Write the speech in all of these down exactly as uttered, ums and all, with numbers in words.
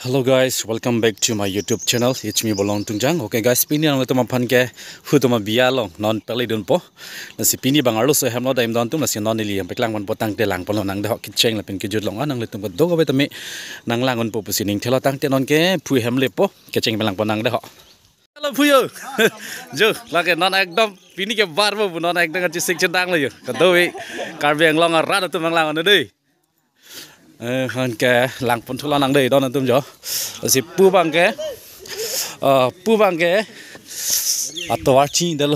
Hello guys, welcome back to my YouTube channel. It's me Bolong Tungjang. Okay guys, pini ang ito mapan ke hu to mabia long non peli dun po. Nasi pini bang arlo so ham no daim don tum nasi non nili ang peklang man potang te lang polo nang dahok kitcheng lapin kijud long anang litum do go betami nang langon po pusining thela tang te non ke phu ham le po kitcheng belang ponang dahok. Hello phuyo. Jo lage non ekdom pini ke bar po non ekdom chi sik chendang le yo. Kadoi karbeng long ara tum nang langon deui. Hơn cái làng phun thuốc lang đây đó là tôm gió, là pu bằng cái, pu bằng cái, à tòa chi đó luôn,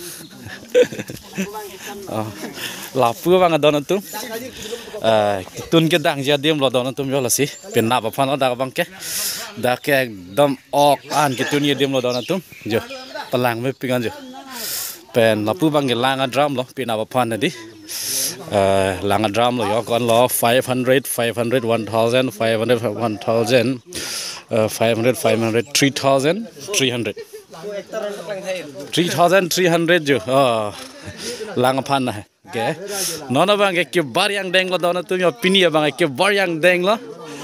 là pu bằng cái đó là tôm, tuần cái đằng giờ đêm là đó là tôm gió là gì, bên nào phun nó đã bằng cái, đã cái đâm ọc ăn cái tuần giờ đêm là đó là tôm, gió, tao làng mới pingan gió, bên là pu bằng cái làng ăn drum lo, bên nào phun này đi. Uh, lang drum lo yo kon lo five hundred five hundred one thousand five hundred one thousand uh, five hundred five hundred three thousand three hundred three thousand three hundred jo oh lang phan na ke nona bang ke bar yang deng lo dona tu yo pini bang ke bar yang deng lo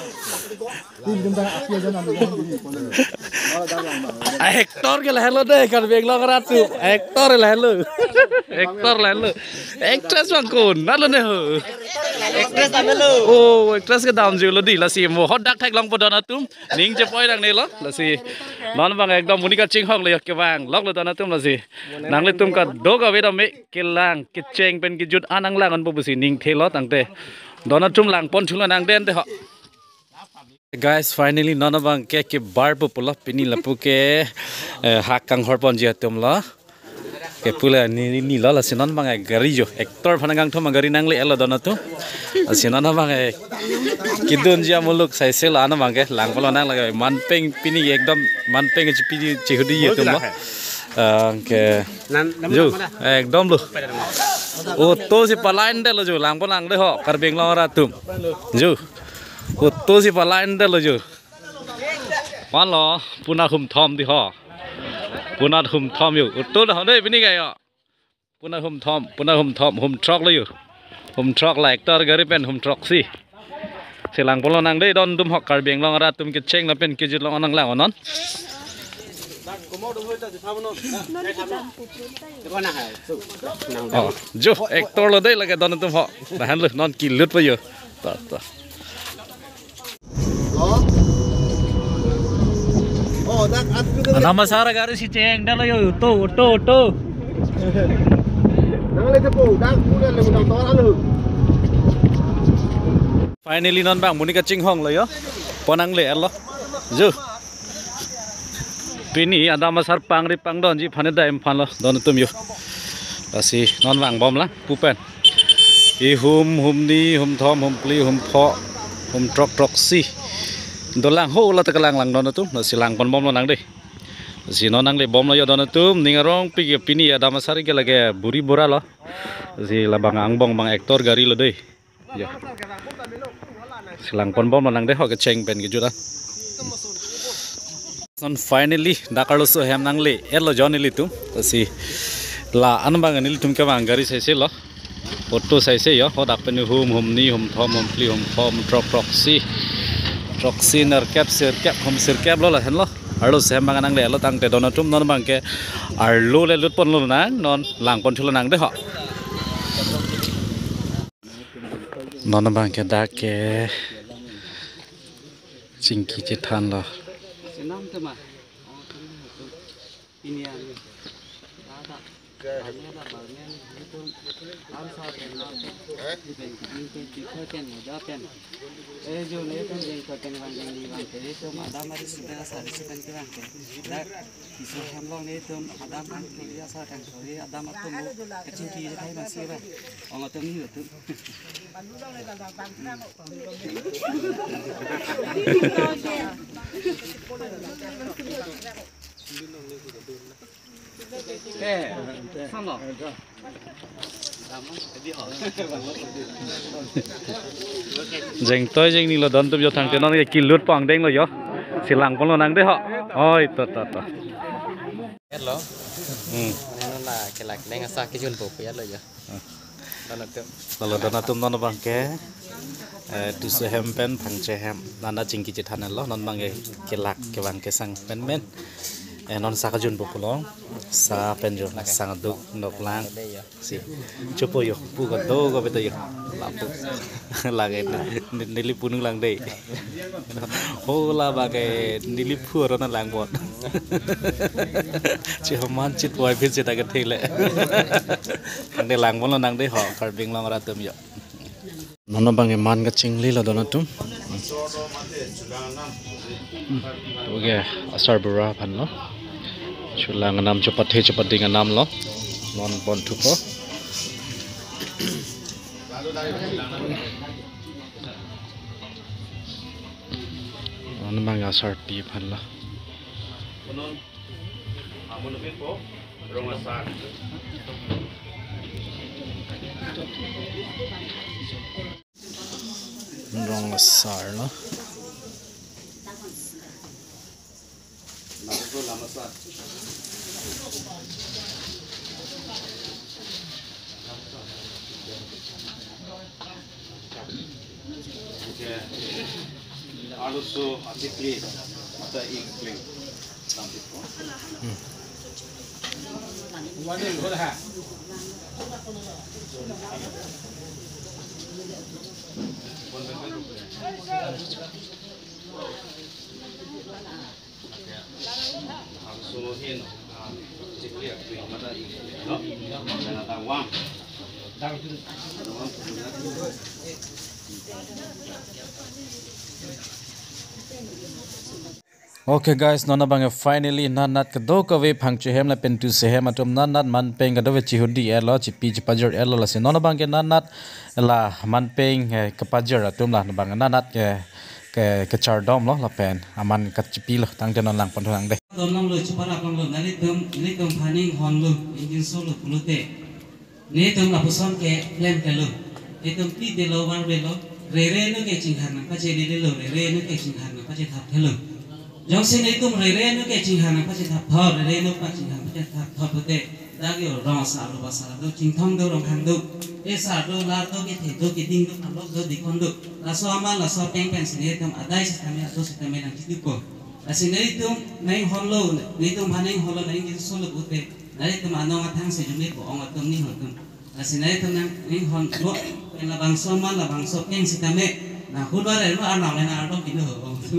Hector ke lahelo deh kan beng lo ratu Hector lahelo Hector lahelo actress bang kon nalo ne ho actress amelo oh actress ke daam ju lo di la si mo hot dak thak long podona tum ning je poi dang ne lo la si non bang ekdom munika ching hong le ke bang lok lo dona tum la si nang le tum ka do ga we da me ke lang ke cheng pen ki jut anang lang on bu si ning the lo tang te dona tum lang pon chula nang den te ho Guys, finally none of bang ke ke bar po pula pini lapu ke hak kang horpon jia tum la ke pula ni ni la la sinon bang gari jo actor phanang thoma gari nang le elo dona tu sinon bang kidun jia muluk sai sel ana bang ke lang polo nang la man peng pini ekdom man peng chi pini chi hudi ye tum la ke jo ekdom lu o to si palain de lo jo lang ponang de ho karbeng lo ra tum jo Uto si palain dah lojo, malo punah hum thom di ho, punah hum thom yo, uto dah ada ini kaya, punah hum thom, punah hum thom, hum truck lojo, hum truck like tar gari pen hum truck si, silang polo nang deh don tum hok karbeng long arat tum keceng la pen kejut long anang lang onon. Oh, jo, actor lo deh lagi don tum hok, dah lu non kilut pa yo, ta ta. Nama Sarah garis si ceng dah lo yo to to to. Finally non bang muni ka ching hong lo yo. Ponang le lo. Ju. Pini ada masar pangri pangdon ji phane da em phan lo don tum yo. Asi non bang bom la pupen. I hum hum ni hum thom hum pli hum pho hum trok trok si. Dolang ho la takalang lang don tum nasi lang pon bom lo nang deh. Si nonang le bom lo yo don tum ningarong pi pini ada masari ke lage buri bora lo. Si labang angbong bang aktor gari lo deh. Ya. Silang pon bom lo nang deh ho ke cheng pen ke juta. Son finally dakalo so hem nang le elo jon li tum si la an bang anil tum ke bang gari sai se lo. Foto sai se yo ho dak pen hum hum ni hum thom hum pli hum phom trok trok si. Troxin er cap sir cap hom sir cap lo la hen lo arlo sem bang nang le lo tang te don tum non bang ke arlo le lut pon lo nang non lang pon chula nang de ho non bang ke da ke chingki che than lo sinam te ma ini ya Eh jo le kan jeng ko kan wang jeng ni wang te to ada mari sudah sari sukan ke wang te dak isu hamlong ne to ada man ke ya sa kan sori ada mat to kecing ki de kai masih ba ong to ni tu eh sama Jeng toy jeng ni lo don tum yo thang te non ke kilut pang deng lo yo silang pon lo nang de ho oi to to to hello hm neno la ke lak deng asa ke jun po ya lo yo don tum lo don tum non bang ke tu sehem pen phangchehem nana jingki jithan lo non bange kelak kewan kesang pen men non sakajun populong sa penjo sang duk noklang si chupo yo pu ko do ko beto yo lapu lage nili punung lang dei ho la bagai nili pu ro na lang bot chi man chit boy phir chita ka thele de lang bon nang dei ho karbing long ra tum yo nono bange man ga chingli la dona tum oke asar bura phan lo chulang nam cepat he cepat dengan nam lo non bon tuko non bang asar pi phan lo rong asar lo Also, atikli mata ikling. Waduh, udah ha. Suluhin, atikli ikling mata ikling. No, jangan tawang. Okay guys, nona bang finally nanat ka do ka we phangche hem la pen tu se hem atom nanat man peng ka do we chi hudi elo chi pi chi pajer elo la se nona bang ke nanat la man peng ka pajer atom la bang nanat ke ke ke char dom lo la pen aman ka chi pi lo tang ten lang pon thang de dom long lo chi para long lo nali tum ni tum phaning hon lo engine so lo pulute ne tum la puson ke lem ke lo ne tum pi de lo war we lo re re no ke ching han ka che de lo re re no ke ching han ka che thap thelo jong sin ne tum re re no ke ching han ka che thap tho re re no ka ching han ka che thap tho pute da ge rong sa lo ba sa do ching thong do rong han do e sa do la do ke the do ke ding do na lo do di kon do la so ama la so peng pen sin ne tum adai sa tame do sa tame na chi ko asi nei tum nei honlo nei tum haneng honlo nei jin solo pute nei tum anong athang se jumi ko ong atum ni hotum asi nei tum nang nei hon lo en la bang so ma la bang so peng si tame na hulwa re lo ana le na ro bin ho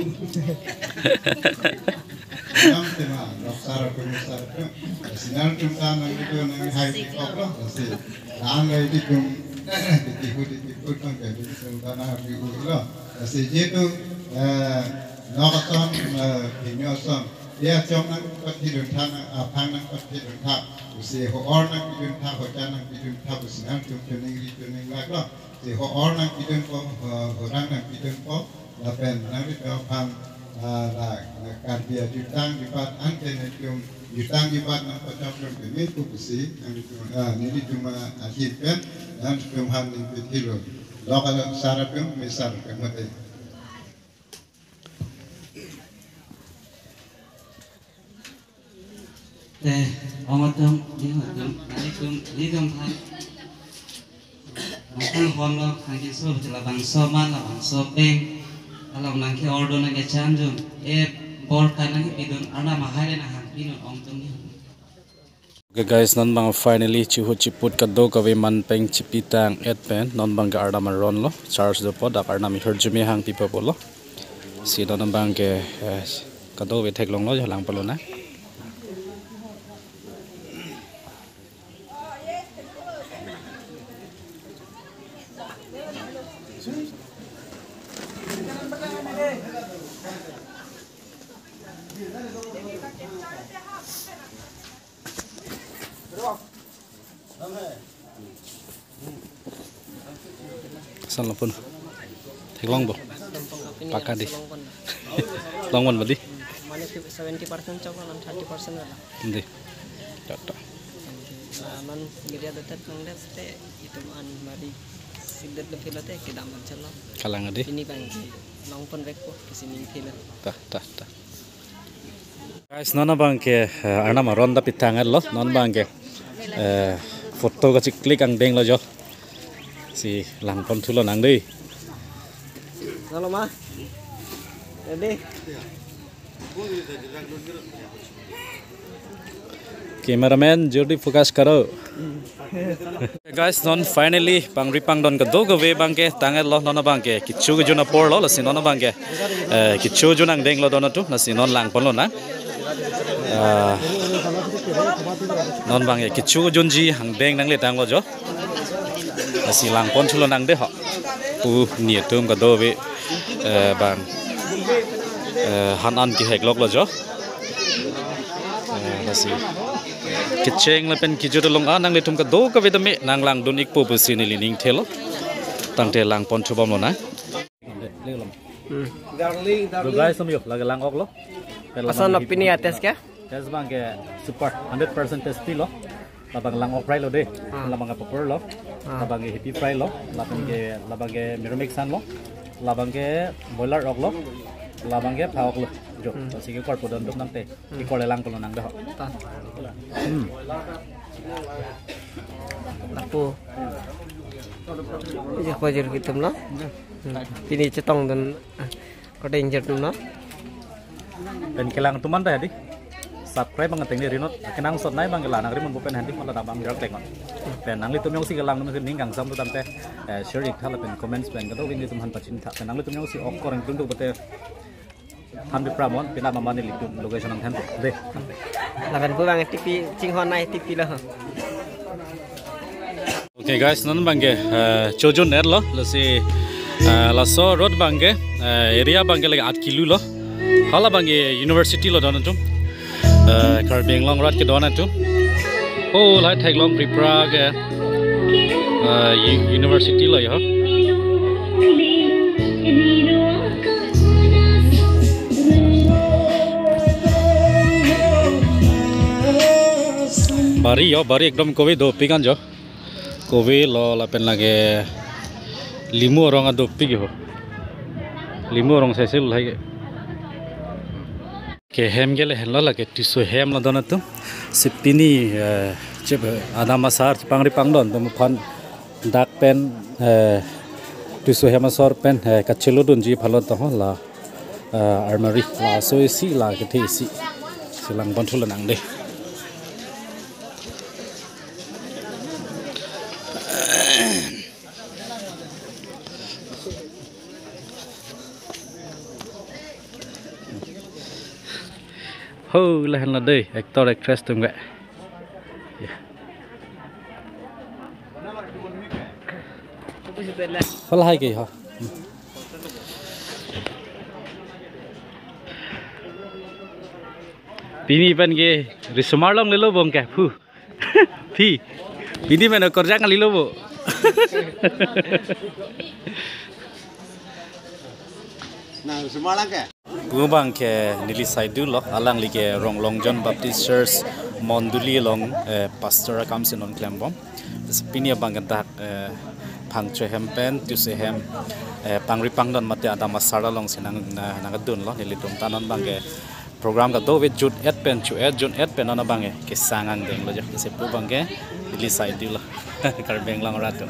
Nam tema loksara kumusara tum sinar tum tan nang itu nang hai di koplo asi nang ai di tum di hu di hu tang ke di tum tan na bi hu lo asi je tu nokaton pinyoson dia chong nang pat di dun tan apang nang pat di dun thap usi ho or nang di dun thap ho chan nang di dun thap sinar tum tuning ri tuning lak lo si ho or nang di dun po ho rang nang di dun po la pen nang di po pang là kardia jutang jupat angken yung jutang jupat nang pacap ng kami kubusi ang nili cuma akhir kan dan cuma ning pitilo lokal sarap yung misal kemudian eh omatum ni hotum nei tum ni tum phan ang hon lo ang jin so la bang so ma la bang so peng alam nang ke ordo nang ke chanjung e bor kanang pidun ana mahare na han pinun ong tum ni okay guys non bang finally chi hu chi put ka do ka we man peng chi pitang et pen non bang ga arda man ron lo charge do pod ak arna mi her jumi hang pipa polo si non bang ke ka do we thek long lo lang polo na San lapun thek long bo pakka di long wan badi mane seventy percent chok lan thirty percent ala ndi tata man giriya datat kangdes te itu an mari siddat le filate ke dam chalo kalang adi ini bang long pon rek ko kisini filat ta ta ta guys nona bang ke arna ma ronda pitangal lo non bang ke foto ka chik click ang deng lo jo si lang pon thulo nang dei Halo mah. Ready? Cameraman jodi focus karo. Guys, non finally pangri pang don ka do go ve bangke tangal lo nona bangke kichu go juna por lo la sin nona bangke kichu junang deng lo don tu na sin non lang pon lo na non bangke kichu junji hang deng nang le tang lo jo na si lang pon chulo nang de ho pu nie tum ka do ve bang han an ki hek lok lo jo na si Keceng le pen kijur long anang le tum ka do ka vedame nang lang don ik po po sini lining thelo tang te lang pon chubam lo na le lom darling darling guys som yo laga lang ok lo Pasan opini atas kya tes bang ke super one hundred percent tasty lo labang lang ok fry lo de labang ka popor lo labang ke happy fry lo labang ke labang ke miromix san lo labang ke boiler ok lo labang ke phawok lo jo sige kor podon dum nang te ki kor lang ko nang da hmm lapu je khojer kitum no pini cetong dan ko danger tum no pen kelang tuman ta di subscribe bang teng ni rinot kenang sot nai bang kelang rimon bupen handi mala tabang gerak tek on pen nang li tum yong si kelang tum ning gang sam tu tam te share ik thala pen comments pen ka do win tum han pachin tha pen nang li tum yong si ok korang tum tu bate hundred pramon pina mama ni litum location ang than de lakan pu bang tipi cinghon nai tipi lo Okay guys, non bangge chojon ner lo lo si la so road bangge area bangge like eight kilo lo hala bangge university lo don tum Karbeng long rat ke don tum oh lai thai long pripra ke university lo yo bari yo bari ekdom kowe do pigan jo kowe lo la pen lage limu orang ado pigi ho limu orang sesil lagi ke hem gele hello lage tisu hem la dona tu sipini chep adama sar pangri pangdon tum phan dak pen tisu hem sor pen kachelo dun ji phalo to la armory la so si la ke thi si silang bonthul nang de ho lahan la dei actor actress tum ga fal hai ke ha pini pan ge risumar long lelo bong ka phu phi pini men korja ngali lo bo Nah, semua lang ke? Gubang ke nili saidu lo alang like rong long John Baptist Church Monduli long pastor comes in on Klembom spinia bangadak pangche hempen tu se hem pangri pangdon mate ada masara long sinang nagadun lo nili tum tanon bange program ka do with jut et pen chu et jun et pen ona bange ke sangang deng lo jo se pu bange nili saidu lo Karbeng long ratun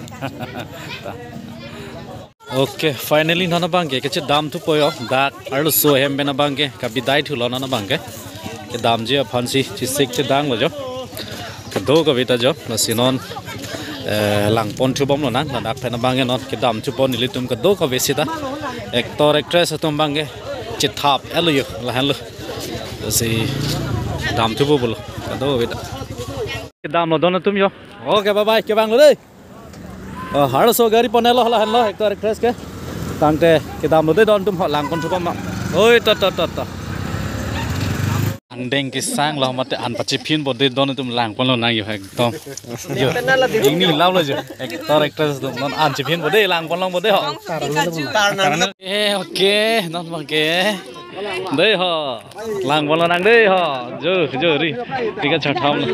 Okay, finally nana bangke ke dam tu poyo dak arlo so hem bena bangke ka bidai thu lo nana bangke ke dam je phansi chi sik che dang lo jo ka do ka bita jo na sinon lang pon thu bom lo na na dak phena bangke non ke dam chu pon ni litum ka do ka besita actor actress atom bangke che thap elo yo la han lo si dam thu bo lo ka do bita ke dam lo don tum yo okay bye bye ke bang lo dei har so gari ponelo hala hanlo actor actress ke tangte ke dam lo de don tum lang kon thupam oi ta ta ta ta angdeng ke sang lo mate an pachi phin bo de don tum lang pon lo nang yo ekdom yo ingni law lo jo actor actress dum non an chi phin bo de lang pon long bo de ho eh okay non bang ke de ho lang pon lo nang de ho jo jo ri ti ka chat thom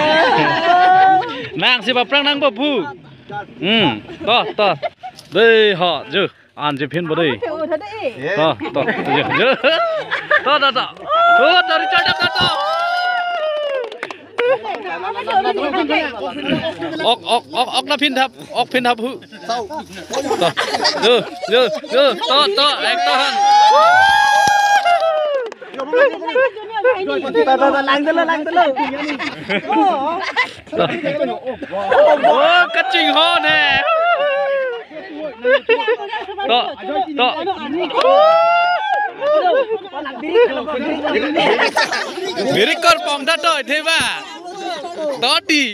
nang si ba prang nang bo bu Hmm, to to, đây họ chứ, ăn chỉ phiên vào đây, to to, to to to, to to đi chơi đập to, ออกออกออกออกนะพินทับออกพินทับฮึต่อเด้อเด้อเด้อต่อต่อแอกต่อหันโอ้กระจิงห่อแน่ต่อต่อVery good, Pong. That do it, Eva. Toddy.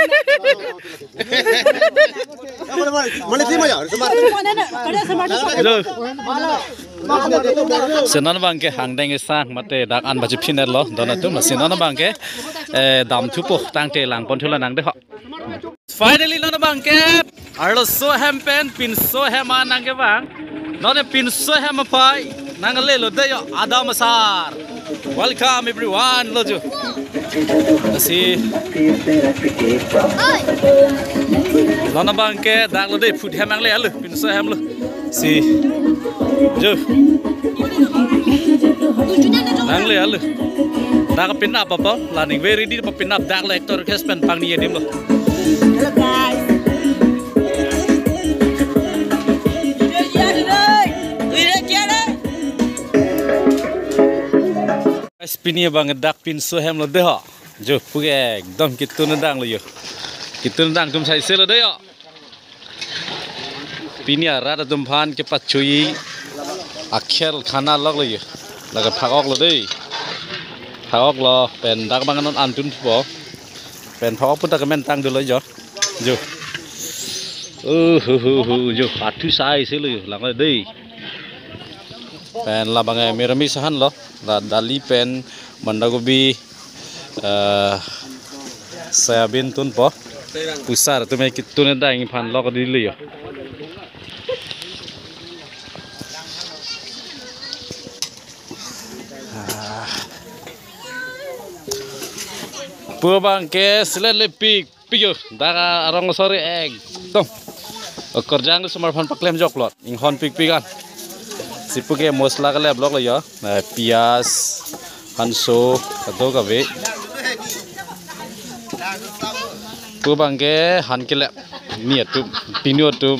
Sinan bangke hangdeng isang mate dak an baju piner lo. Donatum sinan bangke dam tupo tangte lang ponthula nang de. Finally, nana bangke. Arlo so hampen pin so hema nang ke bang. Nana pin so hema pai. Nangle lo de yo Adam Sar. Welcome everyone lo jo. Asi. Lana bangke dak lo de food ham ang le alu pin so ham lo. Si. Jo. Nang le alu. Dak pin up apa? Laning very di pa pin up dak lo actor kespen pang ni dim lo. Hello guys. Spinia banget dak pin so hem lo deh ha. Jo puge dom kitu nendang lo yo. Kitu nendang tum sai se lo deh yo. Pinia rada tum phan ke pat chui akhir khana log lo yo. Laga phagok lo deh. Phagok lo pen dak bangan an tun bo. Pen phagok pun tak men tang do lo yo. Jo. Uh hu hu hu jo atu sai se lo yo lang lo deh. Pen labangai mirami sahan lo. Dali pen mandagobi soyabin tun po pusar tu mai kitun da ing phan lok di liyo pubang ke selele pik piyo daga arong sore ek tom kerjaan semar phan paklem joklot ing hon pik pikan sipuke mosla kale blok lo yo pias hanso kado kabe ku bangke han kele ni atu pinyo tu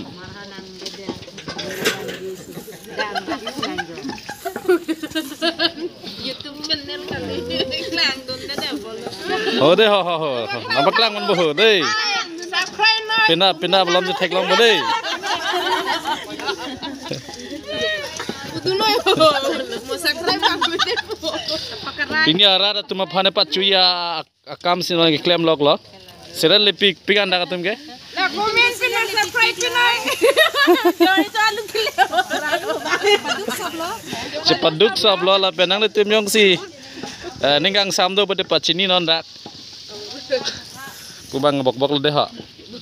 YouTube bener kali klang don dada bolo ho de ho ho ho nama klang man bo de subscribe na pina pina belum je tek long bo de Tuloy po. Mo subscribe ako dito po. Pakaray. Ini arah tu mah pane pat cuya akam sih orang klaim log lo. Seral lepik pikan dah katum ke? Na comment pina subscribe pina. Jangan itu alung kilo. Paduk sablo. Cepat duk sablo lah penang le tim yong si. Ninggang samdo pada pat sini non dak. Kubang bok-bok lo deh ha.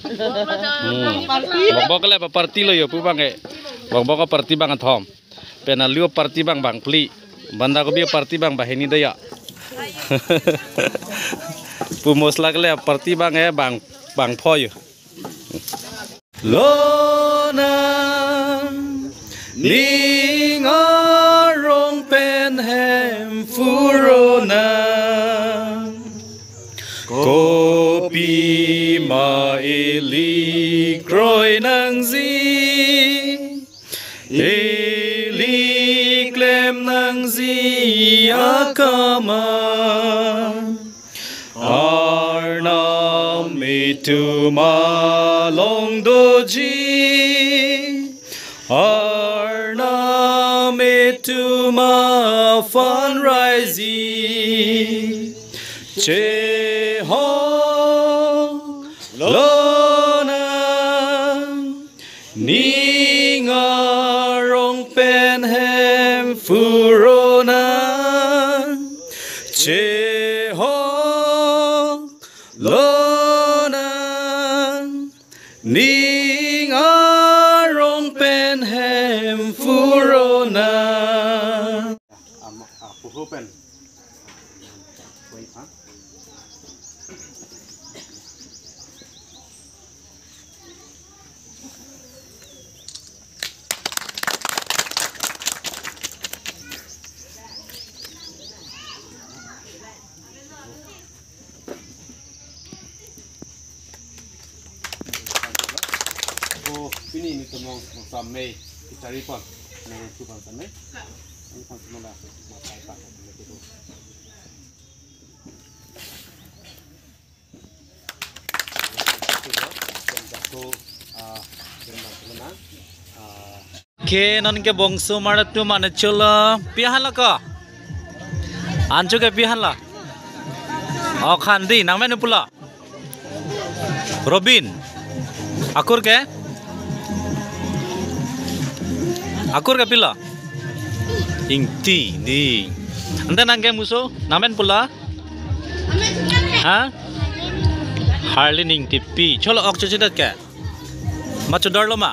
Bok-bok le pa parti lo yo kubang ke. Bok-bok parti bang athom. Penalio parti bang bang pli banda ko bi parti bang bahini daya pumos lagle parti bang e bang bang phoy lona ningarong penhem furona kopi maili kroi nang zi Klem nang zia kama Arnam itu malong doji Arnam itu ma fundraising Cheho lona ningarong penhem furona Cheho lona ningarong penhem furona Apuho pen mau sampai cari pun, mau tu pun sana. Ini pun semua dah matai tak begitu. Jatuh, ah, jembatan mana? Ke non ke bongsu mana tu mana cula pihan lah ko. Ancu ke pihan lah. Oh Khandi, nang mana pula? Robin, akur ke? Akur ke pila? Ingti, di. Anda nang ke musuh? Nang mana pula? Ha? Harlin ingti pi. Colo ok cuci dat ke? Macam dar lama.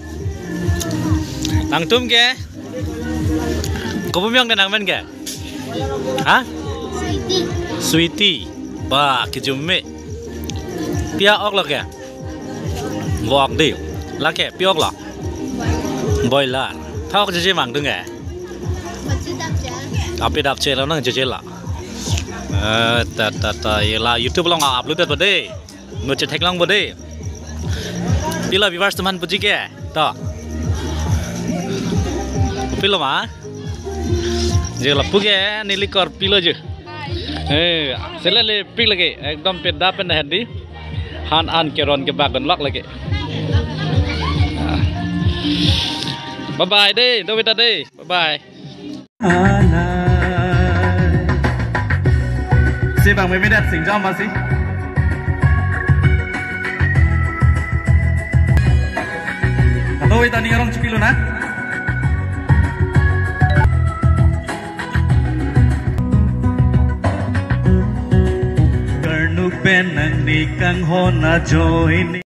Nang tum ke? Kau punya ke nang mana ke? Ha? Sweetie. Ba, kejumme. Pia ok lah ke? Gok di. Lah ke? Pia ok lah. Boiler. Thao cuci mang tu ke? Api dap cek lah nang cuci lah. Eh, ta ta ta. Yelah YouTube long upload tu berde. Nucet hack long berde. Pila viewers teman puji ke? Ta. Pilo mah? Jadi lapu ke? Nili kor pilo je. Eh, selele pil lagi. Ekdom peda penda handi. Han an keron ke bagan lok lagi. Bye bye deh, Dawita deh. Bye bye. Si bang may minat sing jam masih. Dawita ni orang cepilo na. Karnu penang ni kang hona join.